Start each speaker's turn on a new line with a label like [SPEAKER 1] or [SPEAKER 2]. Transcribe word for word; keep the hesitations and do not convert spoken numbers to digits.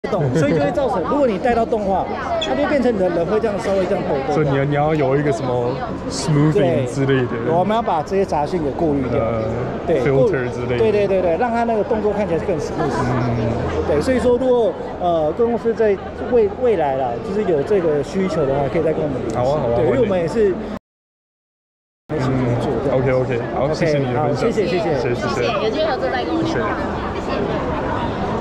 [SPEAKER 1] 动，所以就会造成，如果你带到动画，它就变成你的人会这样稍微这样抖动。
[SPEAKER 2] 所以你要你要有一个什么 smoothing 之类的，
[SPEAKER 1] 我们要把这些杂讯给过滤掉，
[SPEAKER 2] 呃，
[SPEAKER 1] 对
[SPEAKER 2] filter 之类的，
[SPEAKER 1] 对对对对，让它那个动作看起来更 smooth。嗯，对，所以说如果呃各公司在未未来啦，就是有这个需求的话，可以再跟我们联系。
[SPEAKER 2] 好啊好啊，
[SPEAKER 1] 对，因为我们也是一起做的。
[SPEAKER 2] OK OK， 好，谢谢你的分享，
[SPEAKER 1] 谢谢谢谢
[SPEAKER 2] 谢谢谢谢，
[SPEAKER 3] 有机会合作再跟我联络。谢谢。